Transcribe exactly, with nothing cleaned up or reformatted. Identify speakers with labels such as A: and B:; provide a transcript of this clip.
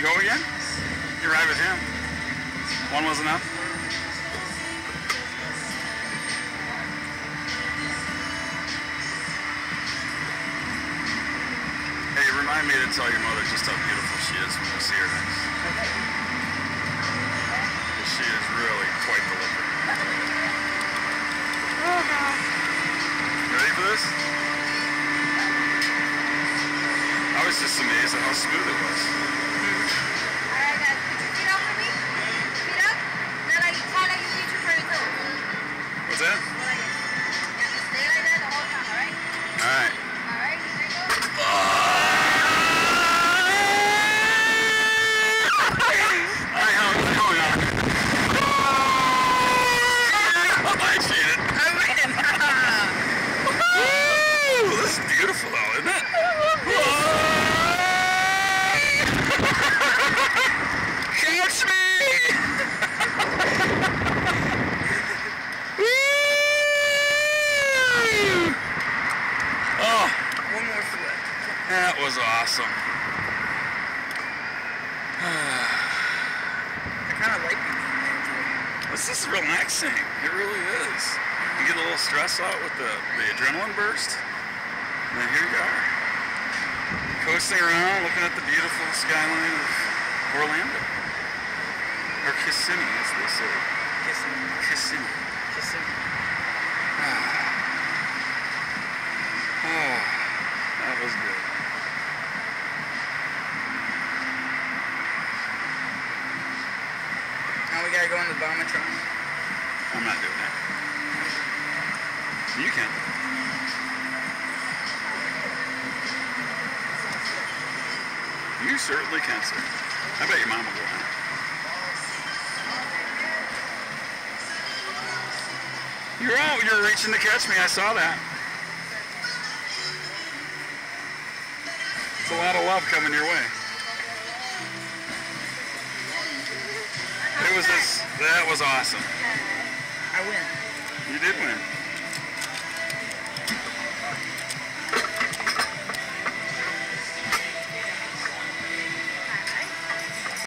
A: You go again? You ride with him. One wasn't enough? Hey, remind me to tell your mother just how beautiful she is when we see her next. She is really quite the looker. You ready for this? I was just amazed at how smooth it was.
B: Alright guys, put your feet up for me. Feet up. Then like, kind of you reach for your toes.
A: What's that?
B: Go like this. Yeah, just stay like that the whole time, alright?
A: Alright.
B: Alright, here you go.
A: Alright, hold on, hold on. I cheated.
B: I win.
A: Woo! This is beautiful though, isn't it? Catch me! Oh,
C: One more flip.
A: that was awesome.
C: I kind of like being in
A: This is relaxing. It really is. You get a little stress out with the, the adrenaline burst. And then here you are. Coasting around, looking at the beautiful skyline of Orlando. Or Kissimmee, as they say.
C: Kissing.
A: Kissimmee.
C: Kissing.
A: Oh, that was good.
C: Now we gotta go in the Vomitron.
A: I'm not doing that. You can. You certainly can, sir. I bet your mom will go on. You're out. You're reaching to catch me. I saw that. It's a lot of love coming your way. It was this. That was awesome.
C: I win.
A: You did win.